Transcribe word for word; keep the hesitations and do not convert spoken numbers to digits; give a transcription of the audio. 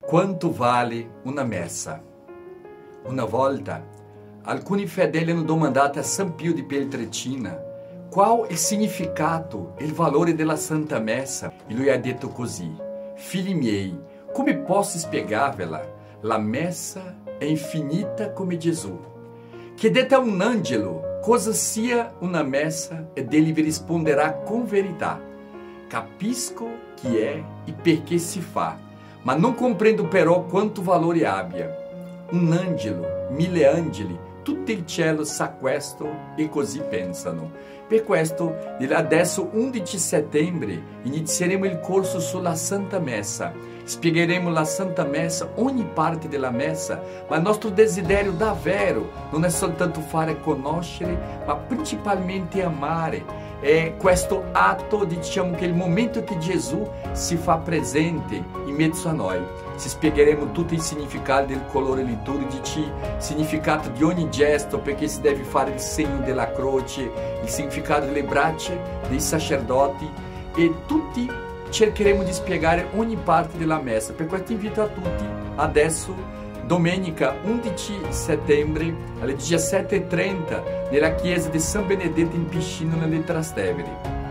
Quanto vale una messa? Una volta, alcuni fedeli hanno domandato a San Pio di Pietrelcina qual il significato e il valore della Santa Messa e lui ha detto così: figli miei, come posso spiegarvela? La messa è infinita come Gesù. Chiedete a un angelo cosa sia una messa ed egli vi risponderà con verità. Capisco chi è e perché si fa, ma non comprendo però quanto valore abbia. Un angelo, mille angeli, tutto il cielo sa questo e così pensano. Per questo, adesso undici settembre, inizieremo il corso sulla Santa Messa. Spiegheremo la Santa Messa, ogni parte della Messa, ma il nostro desiderio davvero non è soltanto fare conoscere, ma principalmente amare. È questo atto, diciamo che è il momento che Gesù si fa presente in mezzo a noi. Ci spiegheremo tutto il significato del colore liturgici, il significato di ogni gesto, perché si deve fare il segno della croce, il significato delle braccia dei sacerdoti, e tutti cercheremo di spiegare ogni parte della messa. Per questo invito a tutti adesso, domenica undici settembre alle diciassette e trenta nella chiesa di San Benedetto in Piscina nelle Trastevere.